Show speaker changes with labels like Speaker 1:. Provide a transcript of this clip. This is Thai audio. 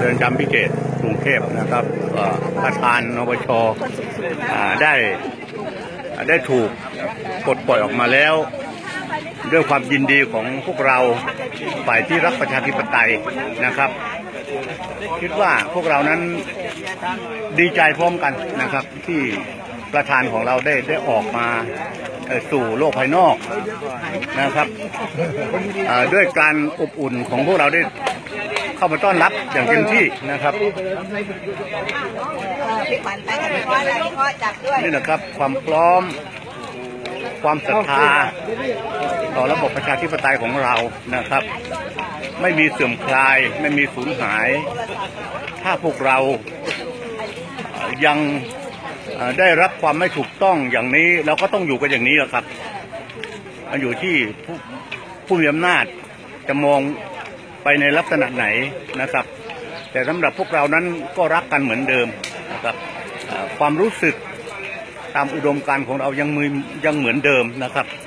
Speaker 1: รือนจำพิเศษกรุงเทพนะครับประธานนปชได้ถูกปลดปล่อยออกมาแล้วด้วยความยินดีของพวกเราฝ่ายที่รักประชาธิปไตยนะครับคิดว่าพวกเรานั้นดีใจพร้อมกันนะครับที่ประธานของเราได้ออกมาสู่โลกภายนอกนะครับด้วยการอบอุ่นของพวกเราได้เข้ามาต้อนรับอย่างเต็มที่นะครับนี่นะครับความพร้อมความศรัทธาต่อระบบประชาธิปไตยของเรานะครับไม่มีเสื่อมคลายไม่มีสูญหายถ้าพวกเรายังได้รับความไม่ถูกต้องอย่างนี้เราก็ต้องอยู่กันอย่างนี้แหละครับมันอยู่ที่ผู้มีอำนาจจะมองไปในลักษณะไหนนะครับแต่สำหรับพวกเรานั้นก็รักกันเหมือนเดิมนะครับความรู้สึกตามอุดมการณ์ของเรายังเหมือนเดิมนะครับ